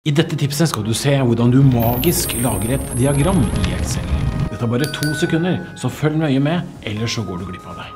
I dette tipset skal du se hvordan du magisk lager et diagram i Excel. Det tar bare 2 sekunder, så følg nøye med, ellers så går du glipp av det.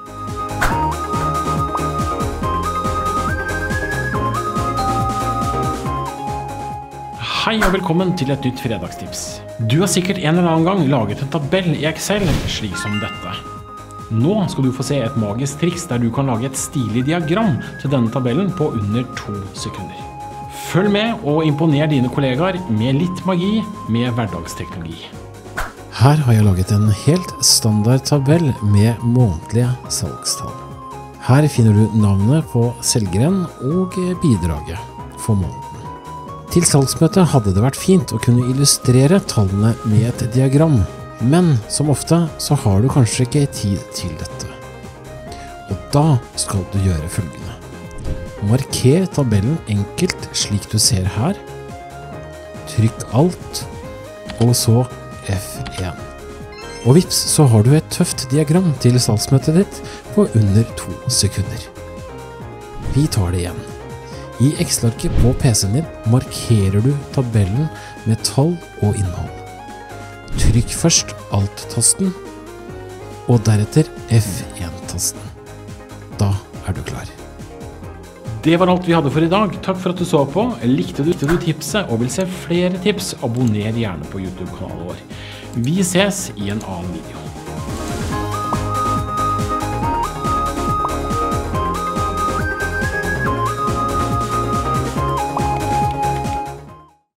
Hei og velkommen til et nytt fredagstips. Du har sikkert en eller annen gang laget en tabell i Excel slik som dette. Nå skal du få se et magisk triks der du kan lage et stilig diagram til denne tabellen på under 2 sekunder. Følg med og imponer dine kollegaer med litt magi med hverdagsteknologi. Her har jeg laget en helt standard tabell med månedlige salgstall. Her finner du navnet på selgeren og bidraget for måneden. Til salgsmøtet hadde det vært fint å kunne illustrere tallene med et diagram, men som ofte så har du kanskje ikke tid til dette. Og da skal du gjøre følgende. Marker tabellen enkelt slik du ser her. Trykk alt, og så F1. Og vips, så har du et tøft diagram til salgsmøtet ditt på under 2 sekunder. Vi tar det igjen. I Excel-arket på PC-en din markerer du tabellen med tall og innhold. Trykk først Alt-tasten, og deretter F1-tasten. Da er du klar. Det var alt vi hadde for i dag. Takk for at du så på. Likte du tipset og vil se flere tips, abonner gjerne på YouTube-kanalen vår. Vi ses i en annen video.